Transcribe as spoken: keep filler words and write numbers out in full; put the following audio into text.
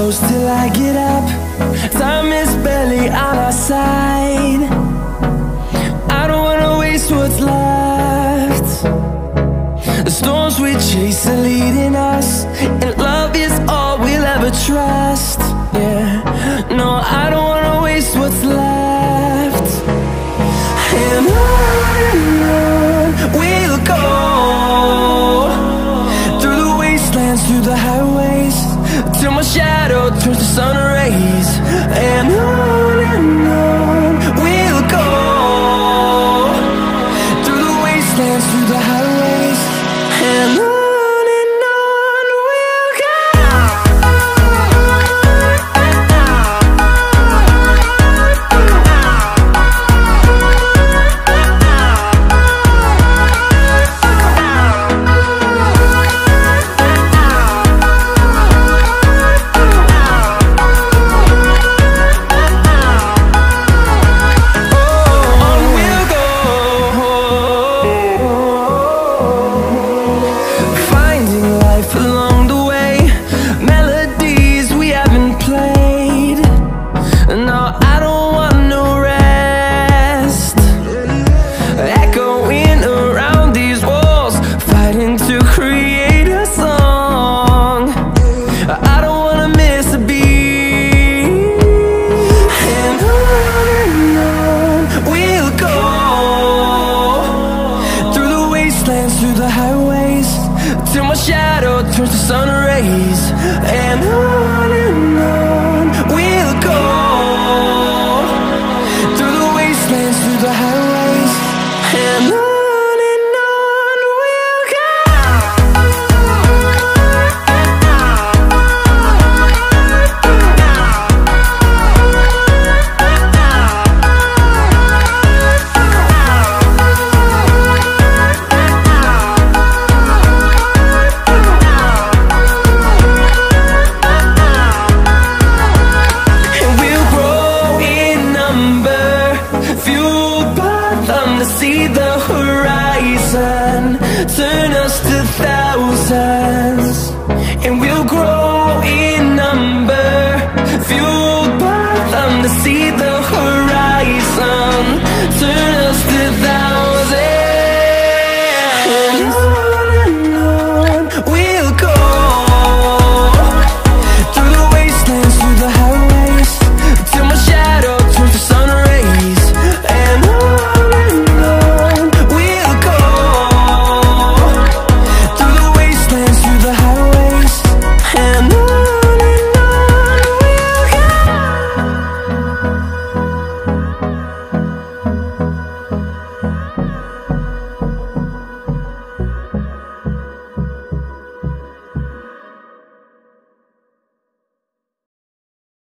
close till I get up. Time is barely on our side. I don't wanna waste what's left. The storms we chase are leading us, and love is all we'll ever trust. Yeah, no, I don't wanna waste what's left. And on and on we'll go, through the wastelands, through the highways, till my shadow turns to sun rays. And on and on we'll go, through the wastelands, through the highways, and on. Through the highways, till my shadow turns to sun rays. And on and on we'll go, through the wastelands, through the highways, and on. See the horizon turn us to thousands, and we'll grow in number, fueled by them to see the